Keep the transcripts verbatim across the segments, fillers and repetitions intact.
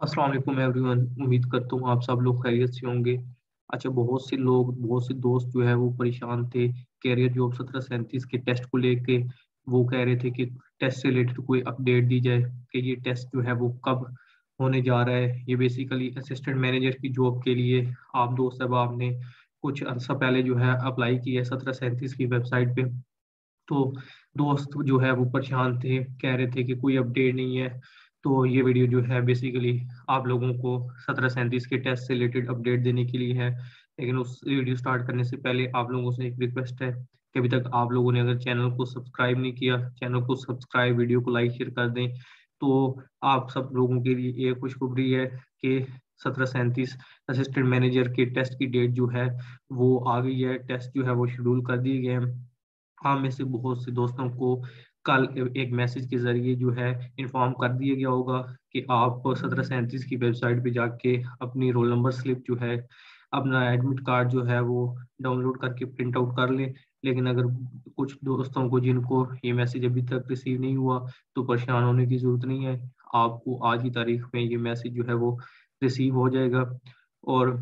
अस्सलाम वालेकुम एवरीवन। उम्मीद करता हूँ आप सब लोग खैरियत से होंगे। अच्छा, बहुत से लोग बहुत से दोस्त जो है वो परेशान थे कैरियर जॉब सत्रह सैंतीस के टेस्ट को लेके। वो कह रहे थे कि टेस्ट से रिलेटेड कोई अपडेट दी जाए कि ये टेस्ट जो है वो कब होने जा रहा है। ये बेसिकली असिस्टेंट मैनेजर की जॉब के लिए आप दोस्त साहब ने कुछ अर्सा पहले जो है अप्लाई किया है सत्रह सैंतीस की वेबसाइट पे। तो दोस्त जो है वो परेशान थे, कह रहे थे कि कोई अपडेट नहीं है। तो ये वीडियो जो है बेसिकली आप लोगों को सत्रह सैंतीस के टेस्ट से रिलेटेड अपडेट देने के लिए है। लेकिन उस वीडियो स्टार्ट करने से पहले आप लोगों से एक रिक्वेस्ट है कि अभी तक आप लोगों ने अगर चैनल को सब्सक्राइब नहीं किया, चैनल को सब्सक्राइब, वीडियो को लाइक शेयर कर दें। तो आप सब लोगों के लिए ये खुशखबरी है कि सत्रह सैंतीस असिस्टेंट मैनेजर के टेस्ट की डेट जो है वो आ गई है। टेस्ट जो है वो शेड्यूल कर दिए गए हैं। हम में से बहुत से दोस्तों को कल एक मैसेज के जरिए जो है इन्फॉर्म कर दिया गया होगा कि आप सत्रह सैंतीस की वेबसाइट पे जाके अपनी रोल नंबर स्लिप जो है, अपना एडमिट कार्ड जो है वो डाउनलोड करके प्रिंट आउट कर लें। लेकिन अगर कुछ दोस्तों को जिनको ये मैसेज अभी तक रिसीव नहीं हुआ तो परेशान होने की जरूरत नहीं है। आपको आज की तारीख में ये मैसेज जो है वो रिसीव हो जाएगा। और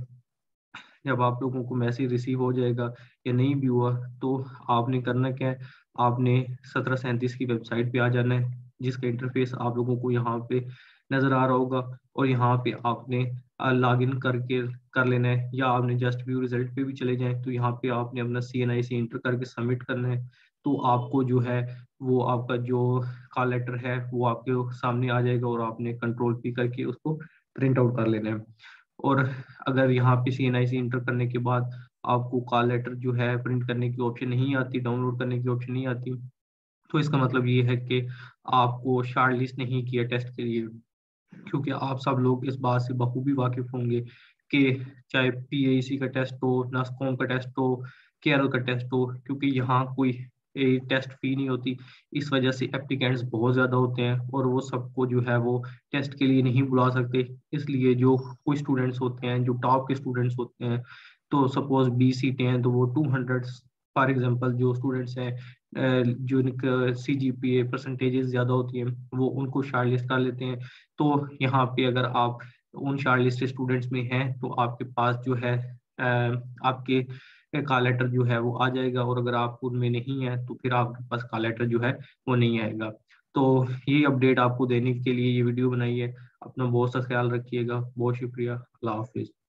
जब आप लोगों को मैसेज रिसीव हो जाएगा या नहीं भी हुआ तो आपने करना क्या है, आपने सत्रह सैंतीस की वेबसाइट पे आ जाना है, जिसका इंटरफेस आप लोगों को यहाँ पे नजर आ रहा होगा। और यहाँ पे आपने लॉग इन करके कर लेना है, या आपने जस्ट व्यू रिजल्ट पे भी चले जाएं तो यहाँ पे आपने अपना C N I C enter करके सबमिट करना है। तो आपको जो है वो आपका जो कॉल लेटर है वो आपके सामने आ जाएगा और आपने कंट्रोल पी करके उसको प्रिंट आउट कर लेना है। और अगर यहाँ पे सी एन आई सी इंटर करने के बाद आपको कॉल लेटर जो है प्रिंट करने की ऑप्शन नहीं आती, डाउनलोड करने की ऑप्शन नहीं आती, तो इसका मतलब ये है कि आपको शॉर्ट लिस्ट नहीं किया टेस्ट के लिए। क्योंकि आप सब लोग इस बात से बखूबी वाकिफ होंगे कि चाहे पी ए सी का टेस्ट हो, नास्कॉम का टेस्ट हो, के आर एल का टेस्ट हो, क्योंकि यहाँ कोई टेस्ट फी नहीं होती। इस वजह से एप्लीकेंट्स बहुत ज़्यादा होते हैं और वो सबको जो है वो टेस्ट के लिए नहीं बुला सकते। इसलिए जो कोई स्टूडेंट्स होते हैं, जो टॉप के स्टूडेंट्स होते हैं, तो सपोज बीस सीटें हैं तो वो टू हंड्रेड फॉर एग्जाम्पल जो स्टूडेंट्स हैं जो सी जी पी ए परसेंटेजेस ज़्यादा होती हैं वो उनको शार्ट लिस्ट कर लेते हैं। तो यहाँ पे अगर आप उन शार्ट लिस्ट स्टूडेंट्स में हैं तो आपके पास जो है अ, आपके कॉल लेटर जो है वो आ जाएगा। और अगर आप उनमें नहीं है तो फिर आपके पास कॉल लेटर जो है वो नहीं आएगा। तो ये अपडेट आपको देने के लिए ये वीडियो बनाई है। अपना बहुत सा ख्याल रखिएगा। बहुत शुक्रिया। अल्लाह हाफिज।